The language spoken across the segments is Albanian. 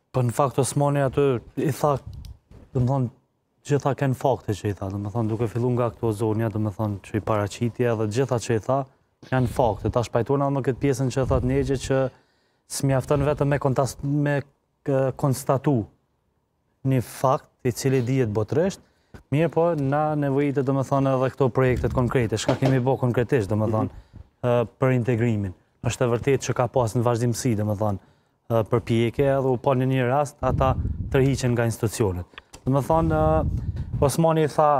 Po në fakt Osmani aty i tha, do më thonë, gjitha kënë fakte që i tha, do më thonë, duke fillu nga këto zonja, do më thonë, që i paraqitje dhe gjitha që i tha, janë fakte. Ta shpajtona më këtë pjesën që thot Negje që s'mjafton vetëm me konstatu një fakt i cili dihet botërisht, mirë po na nevojitet, do më thonë, edhe këto projektet konkrete, shka kemi bo konkretisht, do më thonë, për integrimin. Është e vërtet që ka pas në vazhdimësi, do më thonë, për pjekje edhe u po në një rast ata tërhiqen nga institucionet. Do më thonë, Osmani i tha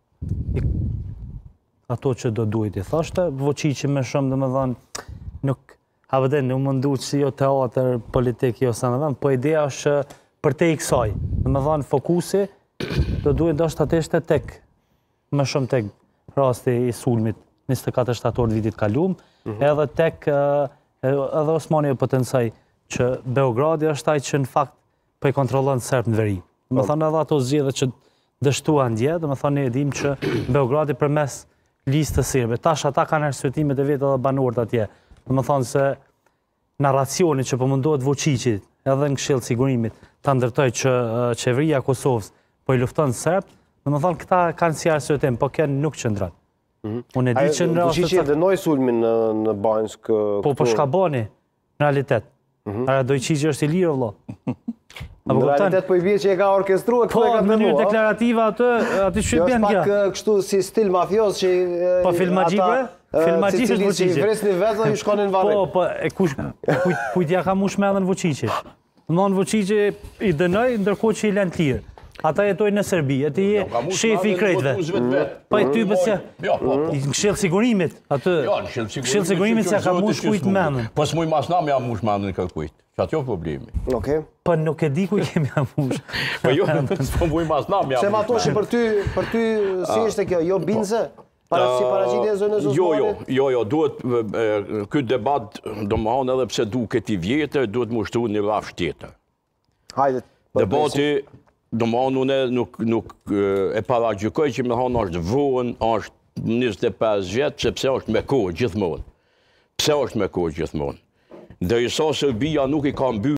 ato që do duhet i thoshte, Vučići me shumë, do më thonë, nuk mundu që jo teatr, politik, jo sa në vend, po ideja është për te i kësaj. Do më thonë, fokusi do duhet do shtë ateshte tek, më shumë tek rasti i sulmit 24 shtator vitit kalum, edhe tek, edhe Osmani e potencaj që Beogradi është taj që në fakt për i kontrolën Serb në veri. Do më thonë edhe ato zgjedhje që dështua ndje, do më thonë ne edhim që Beogradi përmes listë të Serbe. Tash ata kanë arsyetimet e vetë edhe banorët atje. Do më thonë se narracioni që përmundohet Vučići edhe në Këshillë Sigurimit ta ndërtoj që qeveria Kosovës po i lufton Serb, do më thonë këta kanë si arsyetim, po kënë nuk qëndron. Unë e di që në Vučići e dënoi sulmin në Banjsk. Po shka bani, në realitet. Ara Dojqiqi është i lirë, vëllo. Në realitet po i bje që e ka orkestruar, po në mënyrë deklarativa aty që i bjen kja. Jo, është pak kështu si stil mafios që po filmagjikve, filmagjikve është Vučići. Që i vresni vetë dhe ju shkonin varim. Po, kujtja ka mu shmedhen Vučići. Në Vučići i dënoj, ndërkohë që i lën të lirë. Ata jetojnë në Serbi, e ti je shefi i krejtve. Pa i ty bësja, në Këshillë Sigurimit, atë, Këshillë Sigurimit se ka mush kujt menën. Po s'muj mas nam ja mush menën ka kujt, që atë jo problemi. Po nuk e di ku i kemi ja mush. Po jo, s'po muj mas nam ja mush menën. Se ma toshi për ty si ishte kjo, jo binze? Si paraqitje e zënës Osmanit? Jo, duhet, këtë debat, do më hanë edhe pse du këti vjetër, duhet mushtru një rafsh tjetër. Hajde. Debati, do më hanë une nuk e paragjykoj që me hanë është vuën, është 25 vjetë, sepse është me kohë gjithmonë. Pse është me kohë gjithmonë? Dhe i sa Serbia nuk i ka mby